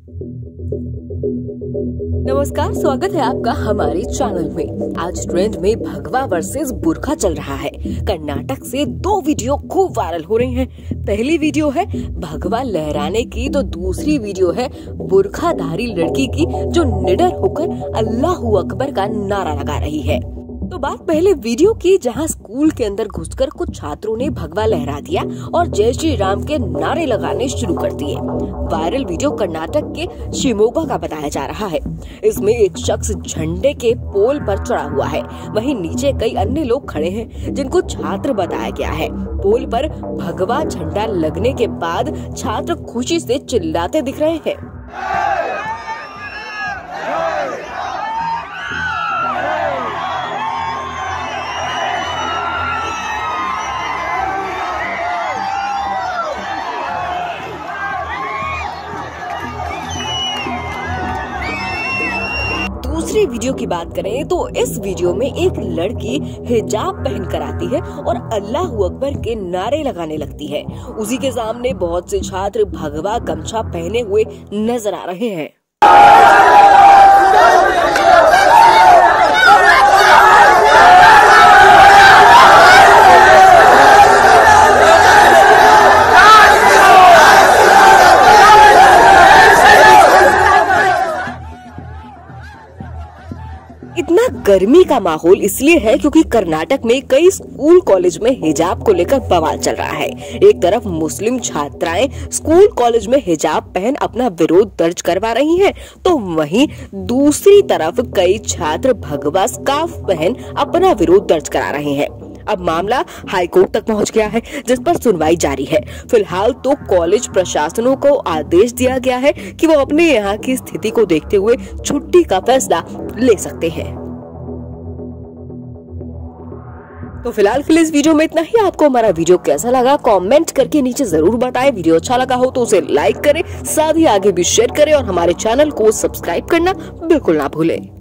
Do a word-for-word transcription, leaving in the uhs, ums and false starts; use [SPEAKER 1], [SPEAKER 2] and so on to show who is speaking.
[SPEAKER 1] नमस्कार, स्वागत है आपका हमारे चैनल में। आज ट्रेंड में भगवा वर्सेस बुर्का चल रहा है। कर्नाटक से दो वीडियो खूब वायरल हो रही हैं। पहली वीडियो है भगवा लहराने की, तो दूसरी वीडियो है बुर्खाधारी लड़की की जो निडर होकर अल्लाहू अकबर का नारा लगा रही है। तो बात पहले वीडियो की, जहां स्कूल के अंदर घुसकर कुछ छात्रों ने भगवा लहरा दिया और जय श्री राम के नारे लगाने शुरू कर दिए। वायरल वीडियो कर्नाटक के शिमोगा का बताया जा रहा है। इसमें एक शख्स झंडे के पोल पर चढ़ा हुआ है, वहीं नीचे कई अन्य लोग खड़े हैं जिनको छात्र बताया गया है। पोल पर भगवा झंडा लगने के बाद छात्र खुशी से चिल्लाते दिख रहे हैं। दूसरी वीडियो की बात करें तो इस वीडियो में एक लड़की हिजाब पहनकर आती है और अल्लाहू अकबर के नारे लगाने लगती है। उसी के सामने बहुत से छात्र भगवा गमछा पहने हुए नजर आ रहे हैं। इतना गर्मी का माहौल इसलिए है क्योंकि कर्नाटक में कई स्कूल कॉलेज में हिजाब को लेकर बवाल चल रहा है। एक तरफ मुस्लिम छात्राएं स्कूल कॉलेज में हिजाब पहन अपना विरोध दर्ज करवा रही हैं, तो वहीं दूसरी तरफ कई छात्र भगवा स्कार्फ पहन अपना विरोध दर्ज करा रहे हैं। अब मामला हाई कोर्ट तक पहुंच गया है, जिस पर सुनवाई जारी है। फिलहाल तो कॉलेज प्रशासनों को आदेश दिया गया है कि वो अपने यहाँ की स्थिति को देखते हुए छुट्टी का फैसला ले सकते हैं। तो फिलहाल के लिए इस वीडियो में इतना ही। आपको हमारा वीडियो कैसा लगा कमेंट करके नीचे जरूर बताएं। वीडियो अच्छा लगा हो तो उसे लाइक करें, साथ ही आगे भी शेयर करें और हमारे चैनल को सब्सक्राइब करना बिल्कुल ना भूलें।